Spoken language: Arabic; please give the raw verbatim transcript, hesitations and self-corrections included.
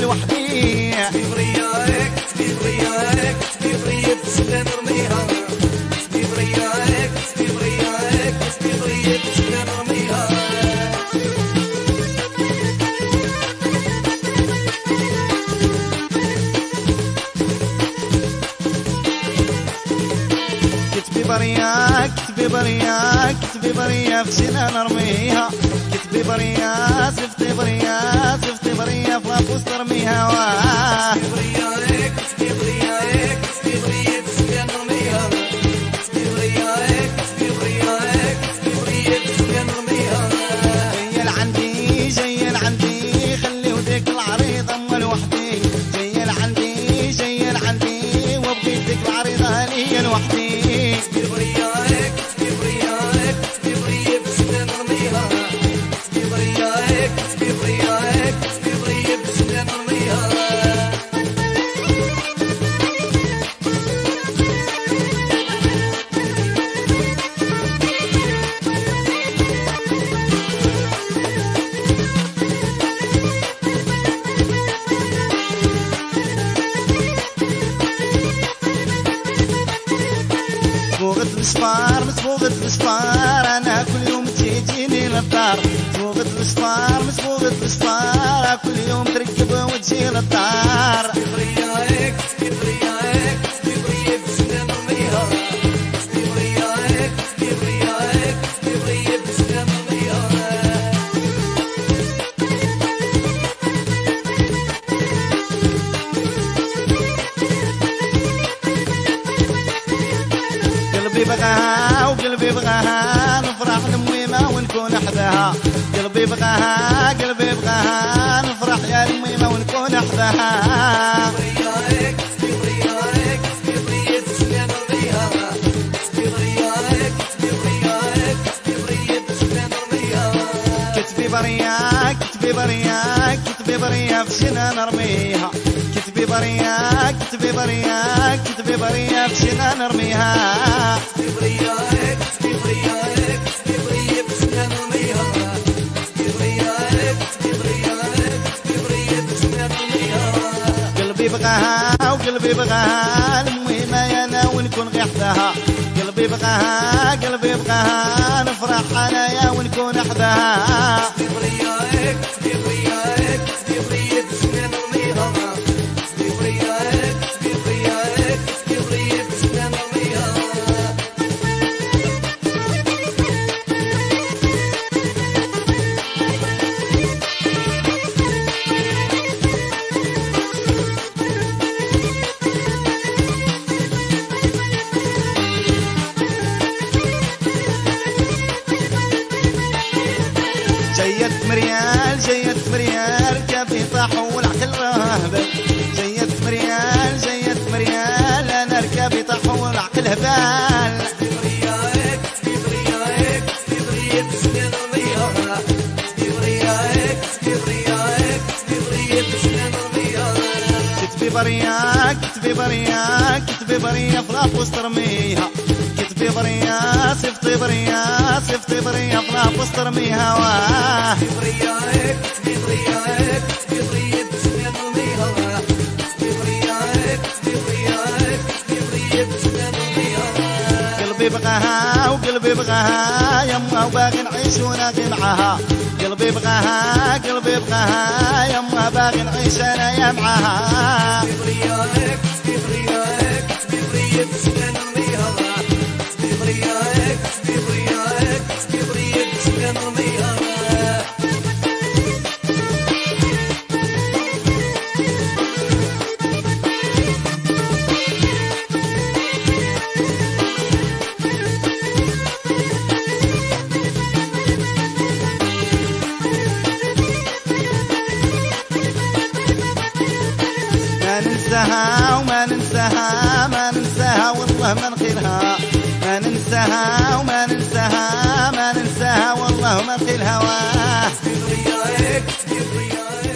لوحدي. كتبي برياك كتبي برياك كتبي بريا بسكان رميها. كتبي برياك كتبي برياك كتبي بريا بسكان رميها. كتبي برياك كتبي برياك كتبي بريا في سنان ارميها. كتبي بريا زفتي بريا زفتي بريا في لابوس ترميها. كتبي برياك كتبي برياك كتبي بريا في سكان رميها. كتبي برياك كتبي برياك كتبي بريا في سكان رميها. جاية لعندي جاية لعندي خلي وديك العريضة أما لوحدي. جاية لعندي جاية لعندي وبغيتك العريضة ليا لوحدي. كتبي برياك كتبي برياك كتبي بريا في سكان رميها. كتبي برياك كتبي برياك كتبي بريا في سكان رميها. صبوغة الصفار صبوغة الصفار أنا كل يوم تجيني للدار. صبوغة الصفار صبوغة الصفار كل يوم تركب وتجي للدار. كتبي برياك كتبي برياك كتبي بريا في سكان رميها. كتبي برياك كتبي برياك كتبي بريا في سكان رميها. قلبي بغاها وقلبي بغاها نفرح الميمة ونكون حداها. قلبي بغاها قلبي بغاها نفرح يا الميمة ونكون حداها. برياك كتبي برياك كتبي بريا في سكان رميها. كتبي برياك كتبي برياك كتبي بريا في سكان رميها. كتبي برياك كتبي برياك كتبي بريا في سنان ارميها. كتبي برياك كتبي برياك كتبي بريا في سنان ارميها. كتبي برياك كتبي برياك كتبي بريا في سكان رميها. كتبي برياك كتبي برياك كتبي بريا في سكان رميها. قلبي بغاها وقلبي بغاها المهمة يا انا ونكون غير حداها. قلبي بغاها قلبي بغاها نفرح انا يا ونكون حداها. كتبي برياك كتبي برياك كتبي بريا في سكان رميها. كتبي برياك كتبي برياك كتبي بريا في سكان رميها. جيت مريال جيت مريال كافي طاح والعقل راهب. جيت مريال جيت مريال انا ركابي طاح والعقل هبال. كتبي برياك كتبي برياك كتبي بريا في سكان رميها. كتبي برياك كتبي برياك كتبي بريا في سكان رميها. كتبي برياك كتبي برياك كتبي بريا في لابوس ترميها. كتبي بريا صفتي بريا صفتي بريا في لابوس ترميها. كتبي برياك كتبي برياك كتبي بريا في سكان رميها. كتبي برياك كتبي برياك كتبي بريا في سكان رميها. قلبي بغاها وقلبي بغاها يما وباغي نعيش وناغي معاها. قلبي بغاها قلبي بغاها يما باغي نعيش انا يا معاها. كتبي برياك كتبي برياك كتبي بريا في سكان رميها. كتبي برياك كتبي برياك كتبي بريا في سكان رميها. ما ننساها وما ننساها ما ننساها والله ما نخيلها. ما ننساها وما ننساها ما ننساها والله ما نخيلها. كتبي برياك كتبي برياك